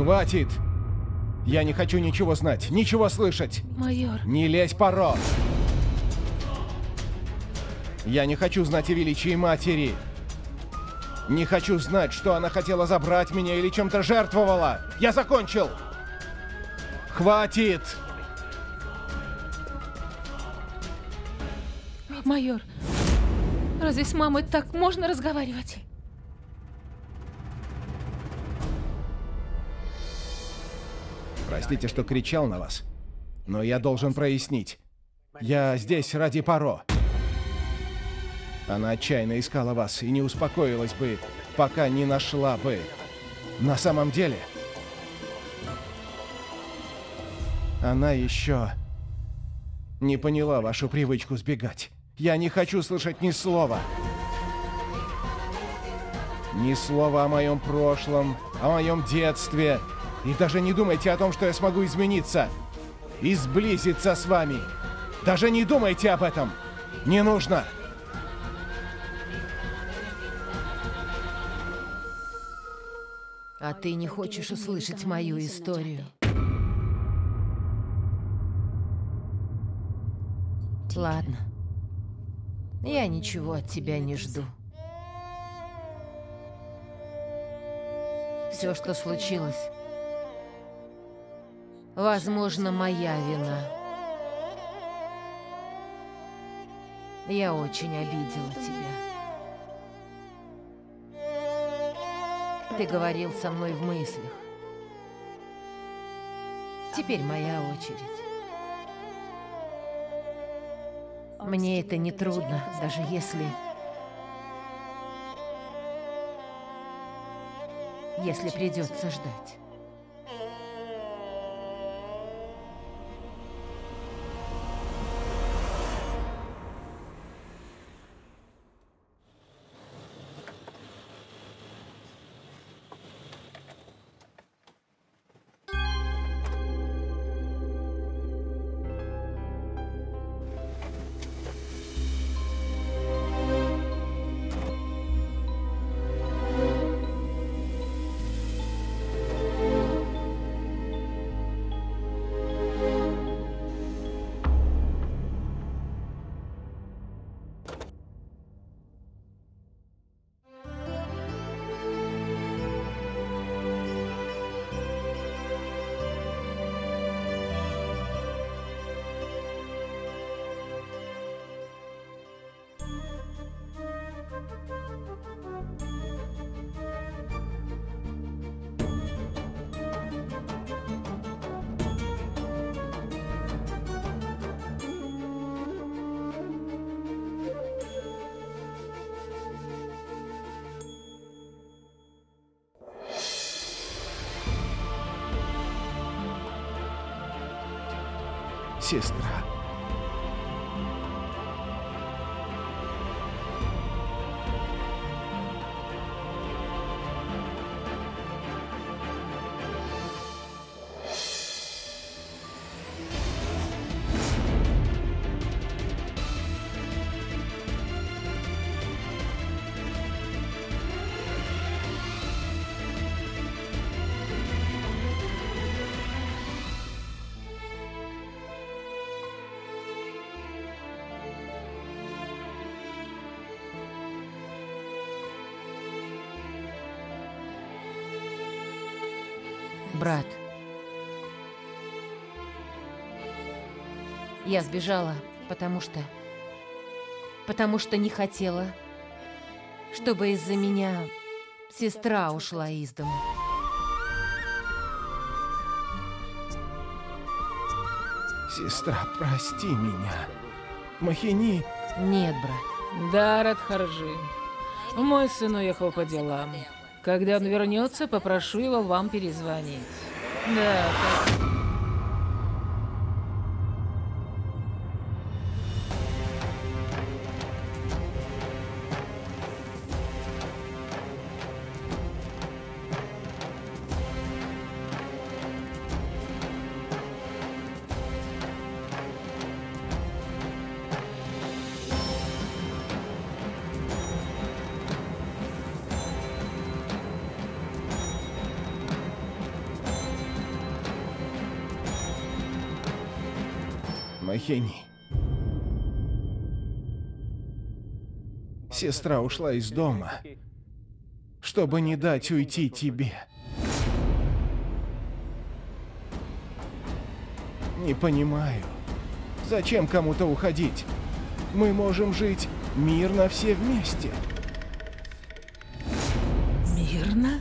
Хватит! Я не хочу ничего знать, ничего слышать! Майор. Не лезь, Поро! Я не хочу знать о величии матери! Не хочу знать, что она хотела забрать меня или чем-то жертвовала! Я закончил! Хватит! Майор, разве с мамой так можно разговаривать? Простите, что кричал на вас, но я должен прояснить. Я здесь ради Поро. Она отчаянно искала вас и не успокоилась бы, пока не нашла бы. На самом деле, она еще не поняла вашу привычку сбегать. Я не хочу слышать ни слова. Ни слова о моем прошлом, о моем детстве. И даже не думайте о том, что я смогу измениться и сблизиться с вами. Даже не думайте об этом. Не нужно. А ты не хочешь услышать мою историю? Ладно. Я ничего от тебя не жду. Все, что случилось, возможно, моя вина. Я очень обидела тебя. Ты говорил со мной в мыслях. Теперь моя очередь. Мне это не трудно, даже если придется ждать. Сестра. Брат, я сбежала, потому что не хотела, чтобы из-за меня сестра ушла из дома. Сестра, прости меня. Махини. Нет, брат. Да, Радхарджи. Мой сын уехал по делам. Когда он вернется, попрошу его вам перезвонить. Да, так. Махени. Сестра ушла из дома, чтобы не дать уйти тебе. Не понимаю, зачем кому-то уходить? Мы можем жить мирно все вместе. Мирно?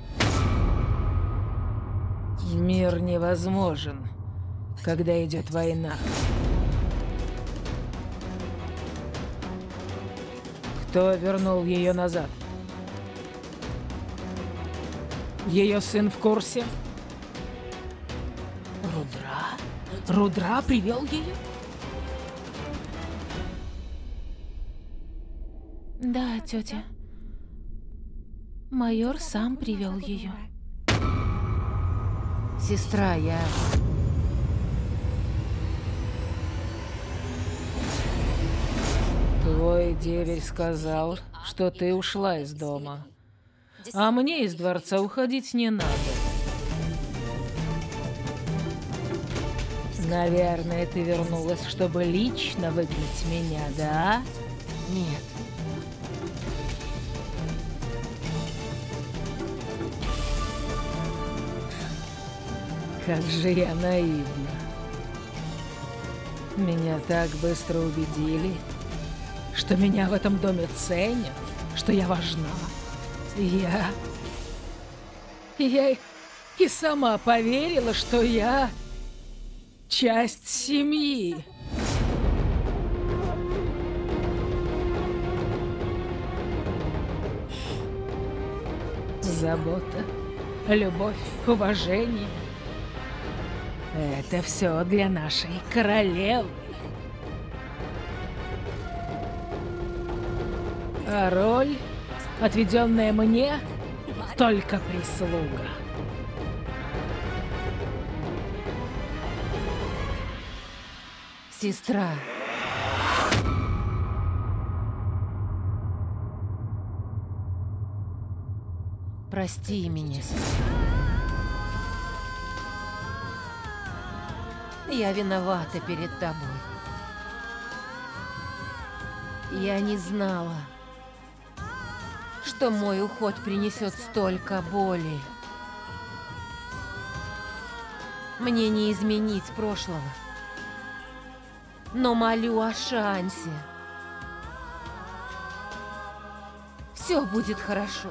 Мир невозможен, когда идет война. Кто вернул ее назад? Ее сын в курсе? Рудра? Рудра привел ее? Да, тетя. Майор сам привел ее. Сестра, я... Твой деверь сказал, что ты ушла из дома. А мне из дворца уходить не надо. Наверное, ты вернулась, чтобы лично выгнать меня, да? Нет. Как же я наивна. Меня так быстро убедили, что меня в этом доме ценят, что я важна. Я и сама поверила, что я часть семьи. Забота, любовь, уважение. Это все для нашей королевы. А роль, отведенная мне, только прислуга. Сестра. Прости меня, сестра. Я виновата перед тобой. Я не знала, что мой уход принесет столько боли. Мне не изменить прошлого, но молю о шансе. Все будет хорошо.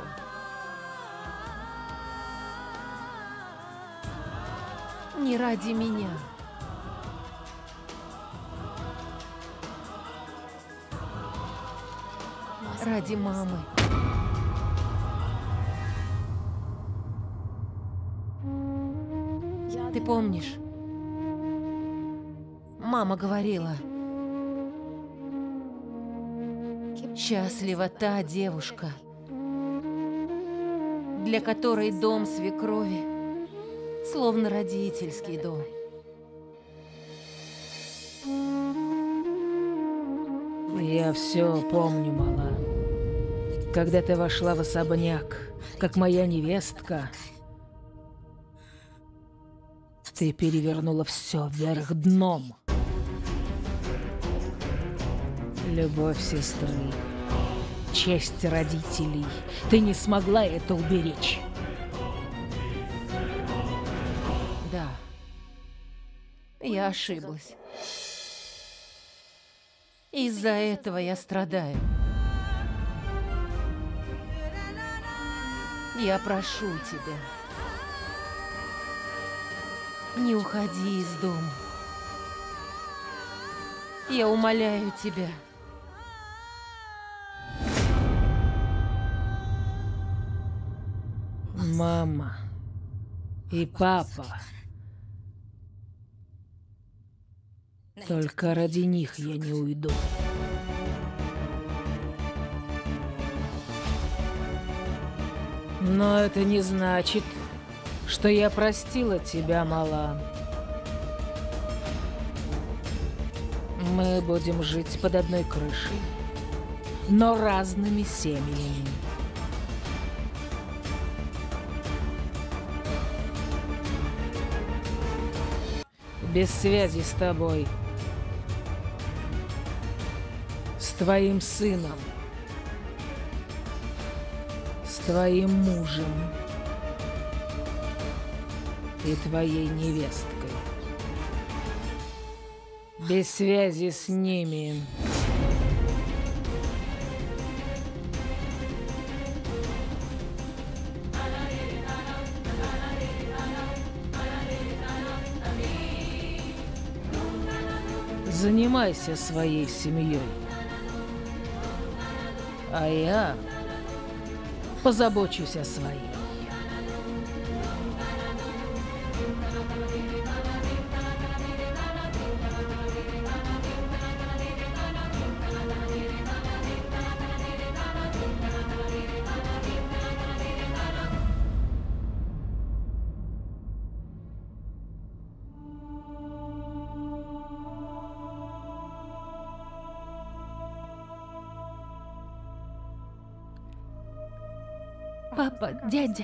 Не ради меня. Ради мамы. Ты помнишь? Мама говорила, счастлива та девушка, для которой дом свекрови словно родительский дом. Я все помню, мала. Когда ты вошла в особняк, как моя невестка, ты перевернула все вверх дном. Любовь сестры, честь родителей. Ты не смогла это уберечь. Да, я ошиблась. Из-за этого я страдаю. Я прошу тебя, не уходи из дома. Я умоляю тебя. Мама и папа. Только ради них я не уйду. Но это не значит, что я простила тебя, мала. Мы будем жить под одной крышей, но разными семьями. Без связи с тобой твоим сыном, с твоим мужем и твоей невесткой. Без связи с ними. Занимайся своей семьей, а я позабочусь о своей. Папа, дядя.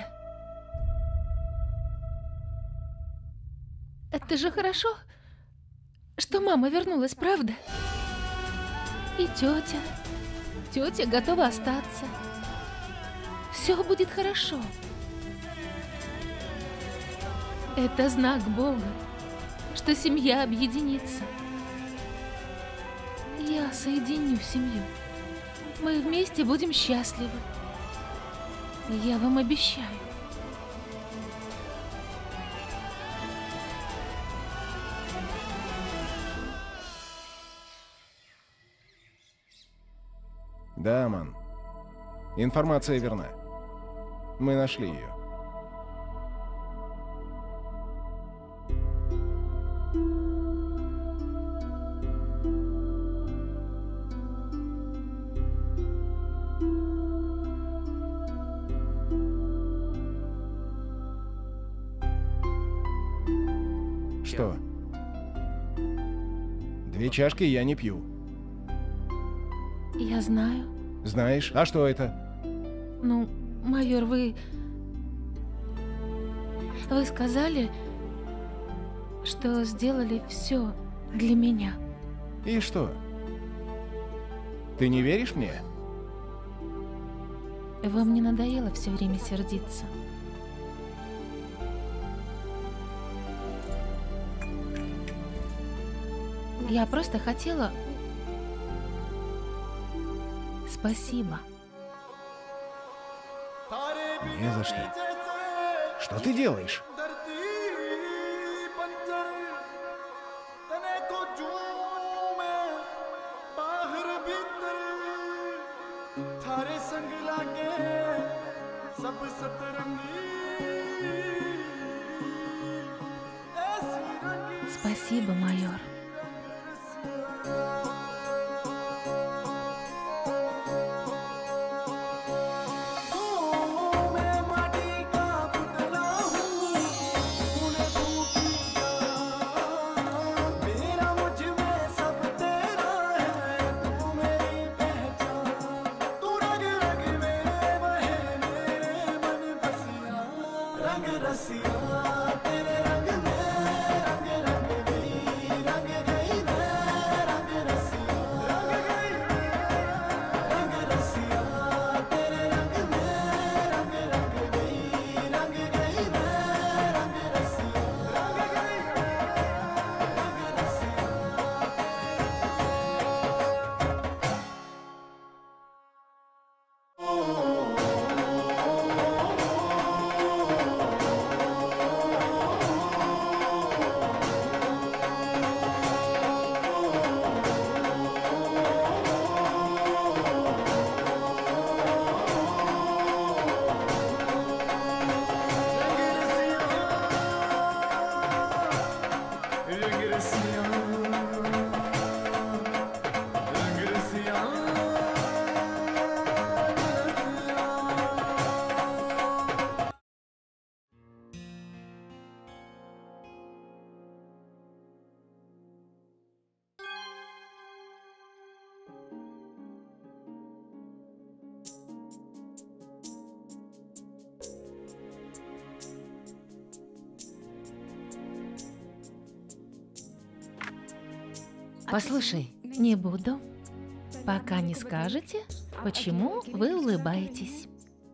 Это же хорошо, что мама вернулась, правда? И тетя. Тетя готова остаться. Все будет хорошо. Это знак Бога, что семья объединится. Я соединю семью. Мы вместе будем счастливы. Я вам обещаю. Да, Аман. Информация верна. Мы нашли ее. Что? 2 чашки я не пью. Я знаю. Знаешь? А что это? Ну, майор, вы сказали, что сделали все для меня. И что? Ты не веришь мне? Вам не надоело все время сердиться? Я просто хотела... Спасибо. Не за что. Что ты делаешь? Спасибо, майор. Послушай, Не буду. Пока не скажете, почему вы улыбаетесь.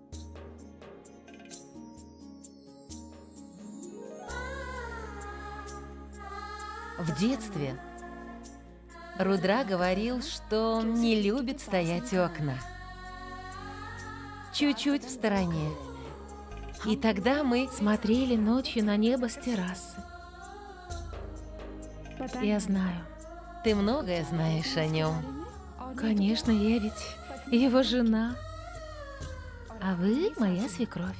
В детстве Рудра говорил, что не любит стоять у окна. Чуть-чуть в стороне. И тогда мы... Смотрели ночью на небо с террасы. Я знаю. Ты многое знаешь о нем. Конечно, я ведь его жена. А вы моя свекровь.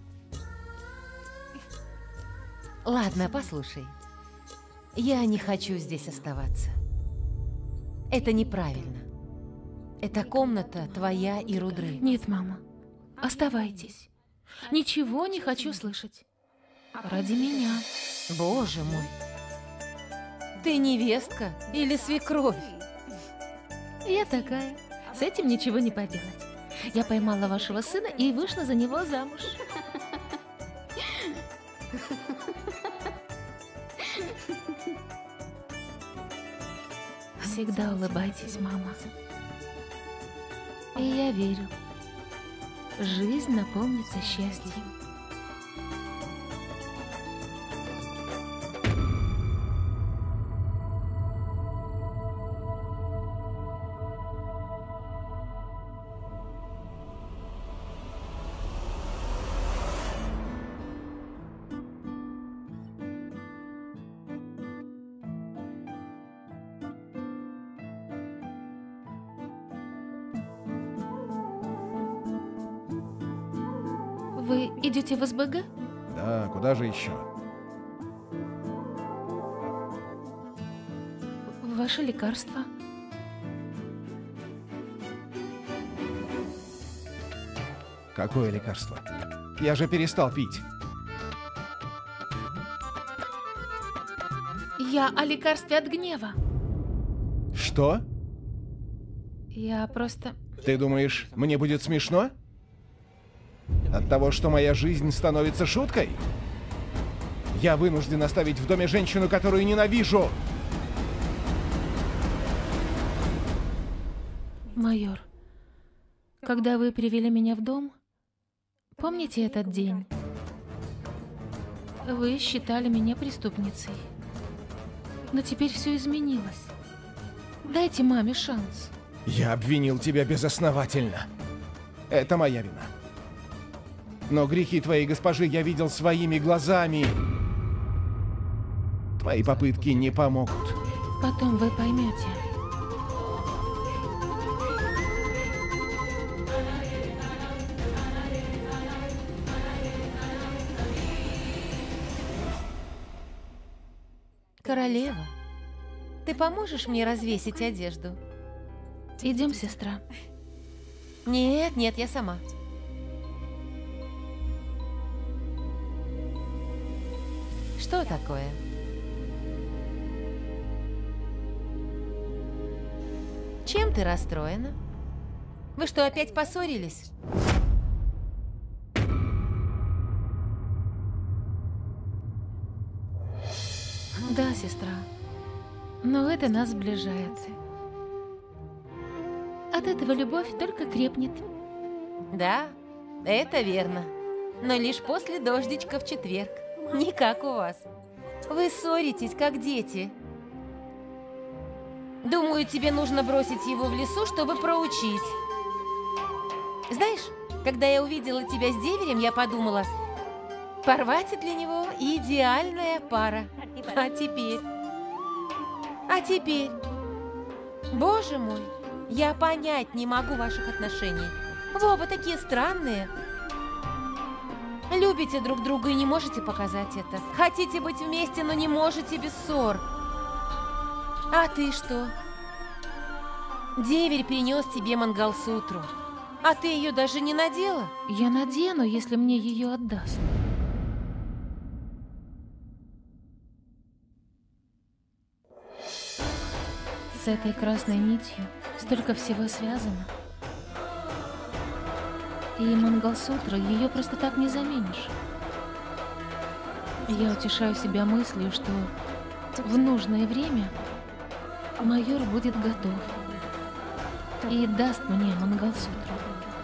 Ладно, послушай. Я не хочу здесь оставаться. Это неправильно. Эта комната твоя и Рудры. Нет, мама. Оставайтесь. Ничего не хочу слышать. Ради меня. Боже мой. Ты невестка или свекровь? Я такая. С этим ничего не поделать. Я поймала вашего сына и вышла за него замуж. Всегда улыбайтесь, мама. И я верю. Жизнь наполнится счастьем. Вы идете в СБГ? Да, куда же еще? Ваше лекарство. Какое лекарство? Я же перестал пить. Я о лекарстве от гнева. Что? Я просто... Ты думаешь, мне будет смешно? От того, что моя жизнь становится шуткой? Я вынужден оставить в доме женщину, которую ненавижу. Майор, когда вы привели меня в дом, помните этот день? Вы считали меня преступницей. Но теперь все изменилось. Дайте маме шанс. Я обвинил тебя безосновательно. Это моя вина. Но грехи твоей госпожи я видел своими глазами. Твои попытки не помогут. Потом вы поймете. Королева, ты поможешь мне развесить одежду? Идем, сестра. Нет, нет, я сама. Что такое? Чем ты расстроена? Вы что, опять поссорились? Да, сестра. Но это нас сближает. От этого любовь только крепнет. Да, это верно. Но лишь после дождичка в четверг. Не как у вас. Вы ссоритесь, как дети. Думаю, тебе нужно бросить его в лесу, чтобы проучить. Знаешь, когда я увидела тебя с деверем, я подумала, порвать для него идеальная пара. А теперь, боже мой, я понять не могу ваших отношений. Вы оба такие странные. Любите друг друга и не можете показать это. Хотите быть вместе, но не можете без ссор. А ты что? Деверь принес тебе Мангалсутру, а ты ее даже не надела? Я надену, если мне ее отдаст. С этой красной нитью столько всего связано. И Мангалсутра, ее просто так не заменишь. Я утешаю себя мыслью, что в нужное время майор будет готов. и даст мне Мангалсутру.